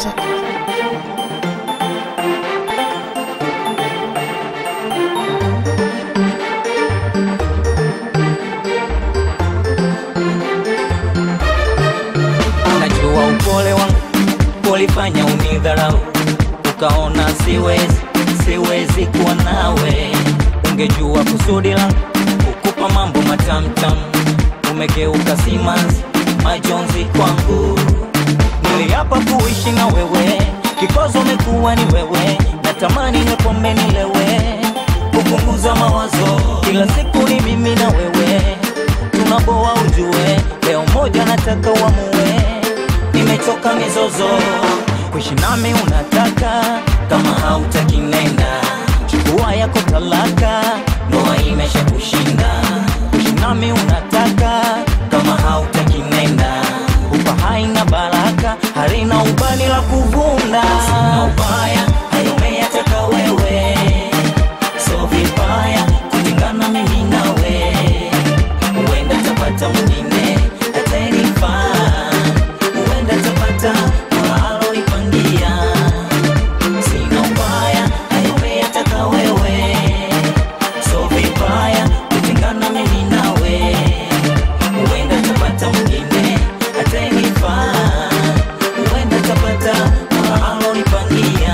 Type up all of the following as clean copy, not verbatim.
Najua upole wangu ulifanya unidharau, ukaona siwezi kuwa nawe. Ungejua kusudi langu kukupa mambo matamtam, umegeuka simanzi majonzi kwangu. Niliapa kuishi na wewe, kikozo umekuwa ni wewe. Natamani nipombe nilewe, kupunguza mawazo. Kila siku ni mimi na wewe, tunaboa ujue. Leo moja nataka uamue, nimechoka mizozo. Kuishi nami unataka, kama hautaki nenda. Chukua yako talaka, ndoa imesha kushinda. Kuishi nami unataka, kama hautaki nenda. Upa haina baraka, harina ubani la kuvunda. Sina ubaya, hayo umeyataka wewe. So vibaya, kutengana mimi nawe. Uenda tapata mwingine, atanifaa. Uenda tapata mwalo ipangia. Sina ubaya, hayo umeyataka wewe. So vibaya, kutengana mimi nawe. Uenda tapata mwingine, atanifaa. Uenda tapata mwalo ipangia.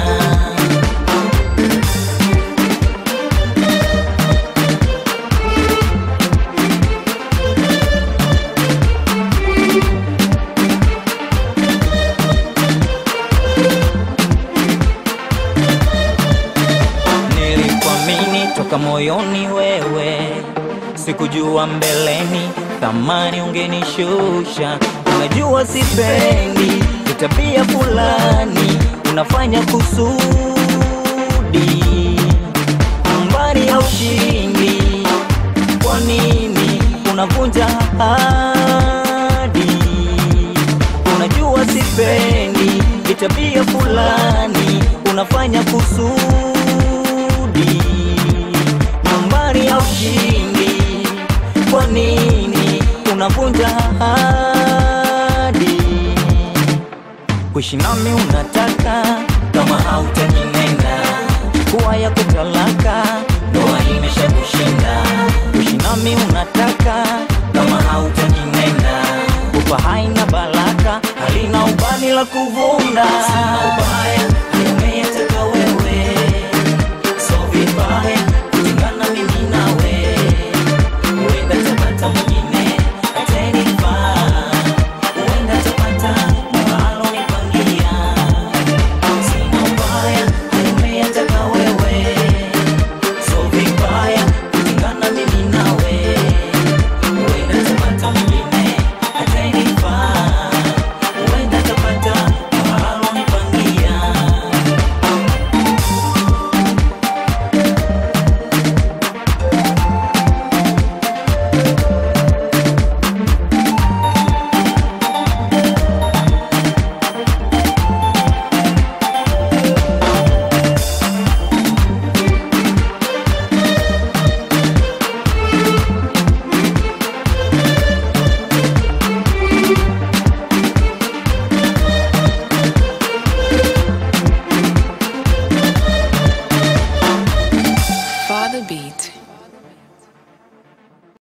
Nilikuamini toka moyoni wewe, sikujua mbeleni thamani ungenishusha. Unajua sipendi tabia fulani unafanya kusudi, nyumbani haushindi. Kwa nini unavunja ahadi? Unajua sipendi tabia fulani unafanya kusudi, nyumbani haushindi. Kwa nini unavunja ahadi? Kuishi nami unataka, kama hautaki nenda. Chukua yako talaka, ndoa imesha kushinda. Kuishi nami unataka, kama hautaki nenda. Upa haina baraka, halina ubani la kuvunda. Sina ubaya,